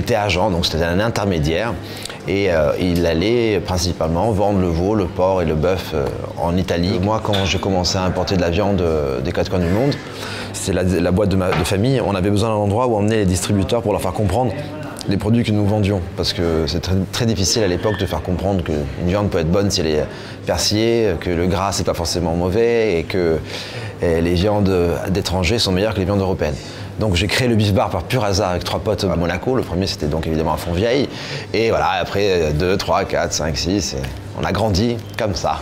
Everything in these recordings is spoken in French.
était agent, donc c'était un intermédiaire. Et il allait principalement vendre le veau, le porc et le bœuf en Italie. Moi, quand j'ai commencé à importer de la viande des quatre coins du monde, c'est la boîte de famille, on avait besoin d'un endroit où emmener les distributeurs pour leur faire comprendre les produits que nous vendions. Parce que c'est très difficile à l'époque de faire comprendre qu'une viande peut être bonne si elle est persillée, que le gras c'est pas forcément mauvais et que les viandes d'étrangers sont meilleures que les viandes européennes. Donc j'ai créé le Beef Bar par pur hasard avec 3 potes à Monaco. Le premier c'était donc évidemment à Fontvieille. Et voilà, après 2, 3, 4, 5, 6, et on a grandi comme ça.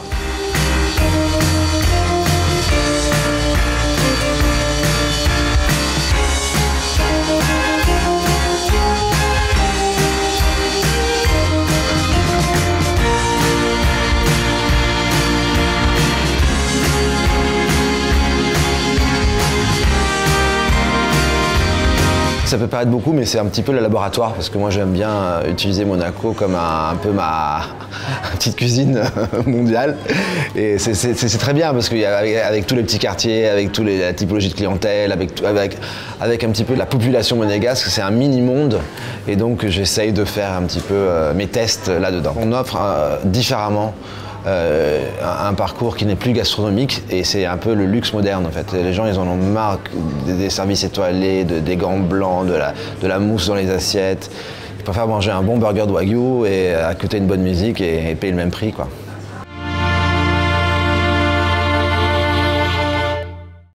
Ça peut paraître beaucoup, mais c'est un petit peu le laboratoire, parce que moi j'aime bien utiliser Monaco comme un peu ma petite cuisine mondiale. Et c'est très bien, parce qu'avec tous les petits quartiers, avec toute la typologie de clientèle, avec un petit peu la population monégasque, c'est un mini-monde. Et donc j'essaye de faire un petit peu mes tests là-dedans. On offre différemment un parcours qui n'est plus gastronomique et c'est un peu le luxe moderne en fait. Les gens ils en ont marre des services étoilés, des gants blancs, de la mousse dans les assiettes. Ils préfèrent manger un bon burger de Wagyu et écouter une bonne musique et payer le même prix quoi.